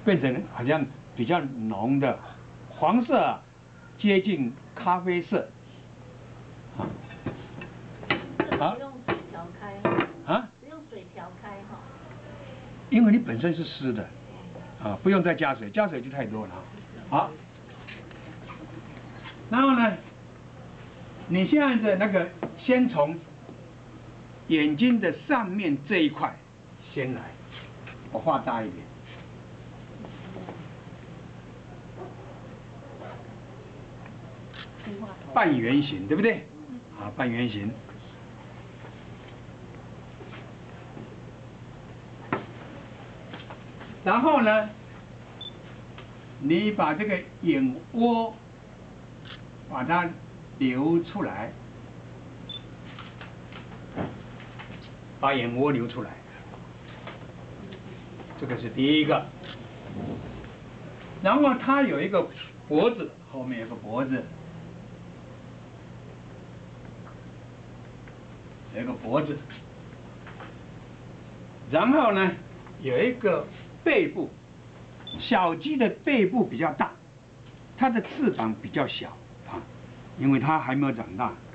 变成好像比较浓的黄色，接近咖啡色。啊。 不用水调开。 啊？ 不用水调开哈。 因为你本身是湿的，啊，不用再加水，加水就太多了。好，然后呢，你现在的那个先从眼睛的上面这一块先来，我画大一点，半圆形，对不对？啊，半圆形。然后呢，你把这个眼窝把它留出来，把眼窝留出来，这个是第一个。然后它有一个脖子，后面有个脖子，有一个脖子。然后呢，有一个背部，小鸡的背部比较大，它的翅膀比较小啊，因为它还没有长大。